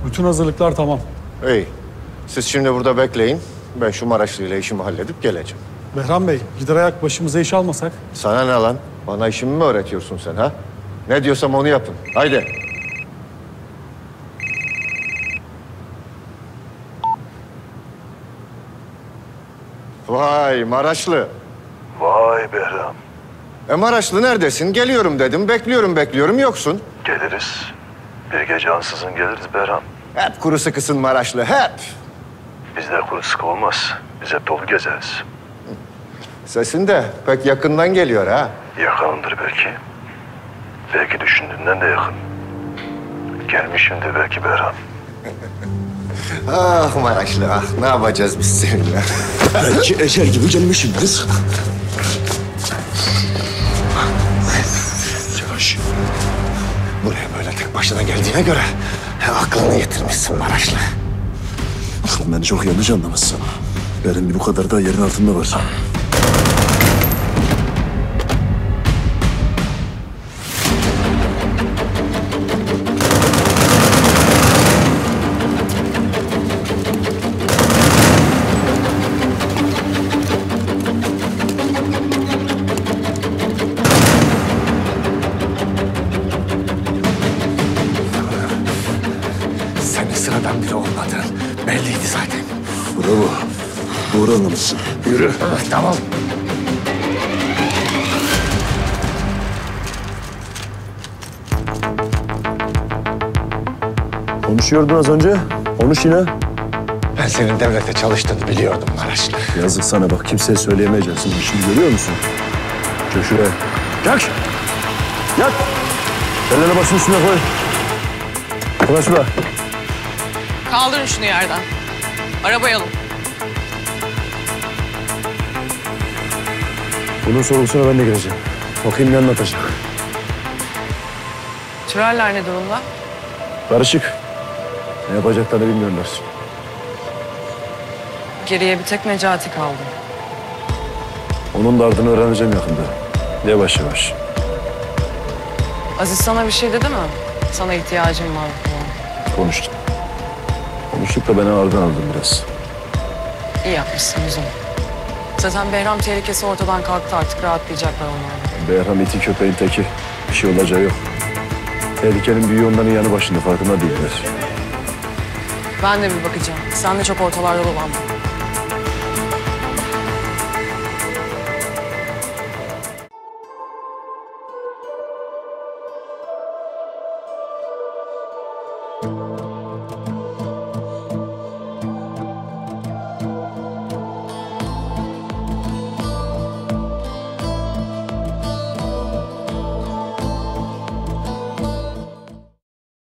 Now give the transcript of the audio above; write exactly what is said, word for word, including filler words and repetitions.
Bütün hazırlıklar tamam. İyi. Siz şimdi burada bekleyin. Ben şu Maraşlı ile işimi halledip geleceğim. Behram Bey, gider ayak başımıza iş almasak. Sana ne lan? Bana işimi mi öğretiyorsun sen ha? Ne diyorsam onu yapın. Haydi. Vay Maraşlı. Vay Behram. E Maraşlı neredesin? Geliyorum dedim. Bekliyorum bekliyorum yoksun. Geliriz. Bir gece ansızın geliriz Behram. Hep kuru sıkısın Maraşlı hep. Bizde kuru sıkı olmaz. Biz hep dolu gezeriz. Sesin de pek yakından geliyor ha. Yakındır belki. Belki düşündüğünden de yakın. Gelmişimdir belki Behram. Ah Maraşlı ah. Ne yapacağız biz seninle? Belki ecel gibi gelmişimdir. Yavaş. Buraya böyle tek başına geldiğine göre he, aklını yitirmişsin Maraşlı. Beni çok yanlış anlamışsın. Benim bir bu kadar da yerin altında var. Senin sıradan biri olmadığın belliydi zaten. Bravo. Doğru anlamışsın. Yürü. Ah, tamam. Konuşuyordun az önce. Konuş yine. Ben senin devlete çalıştığını biliyordum Maraşlı. Yazık sana bak. Kimseye söyleyemeyeceksin. Şimdi görüyor musun? Çök şuraya. Kalk. Yat. Ellerini başın üstüne koy. Konuşma. Kaldırın şunu yerden. Arabaya alın. Bunun sorgusuna ben de gireceğim. Bakayım ne anlatacak. Türeller ne durumda? Karışık. Ne yapacaklarını bilmiyorlar. Geriye bir tek Necati kaldı. Onun da ardını öğreneceğim yakında. Yavaş yavaş. Aziz sana bir şey dedi mi? Sana ihtiyacım var falan. Konuştuk. Konuştuk da beni ağırdan aldım biraz. İyi yapmışsın güzel. Zaten Behram tehlikesi ortadan kalktı, artık rahatlayacaklar onlar. Behram iti köpeğin teki. Bir şey olacağı yok. Tehlikenin büyüğü onların yanı başında, farkında değiller. Ben de bir bakacağım. Sen de çok ortalarda dolanma.